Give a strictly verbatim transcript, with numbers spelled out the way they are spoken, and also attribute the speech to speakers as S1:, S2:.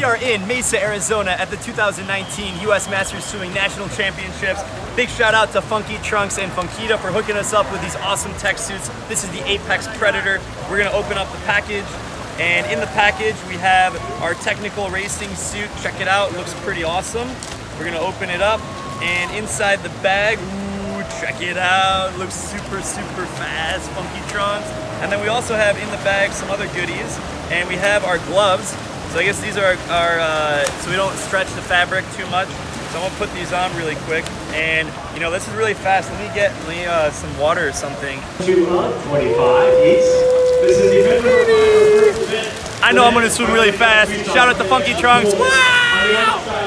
S1: are in Mesa, Arizona at the two thousand nineteen U S Masters Swimming National Championships. Big shout out to Funky Trunks and Funkita for hooking us up with these awesome tech suits. This is the APEX Predator. We're gonna open up the package, and in the package we have our technical racing suit. Check it out, it looks pretty awesome. We're gonna open it up, and inside the bag, ooh, check it out, it looks super, super fast, Funky Trunks. And then we also have in the bag some other goodies, and we have our gloves. So I guess these are our, uh, so we don't stretch the fabric too much. So I'm gonna put these on really quick. And you know, this is really fast. Let me get me uh, some water or something.
S2: Two on, twenty-five each. This is the
S1: I know I'm gonna swim really fast. Shout out to Funky Trunks. Wow!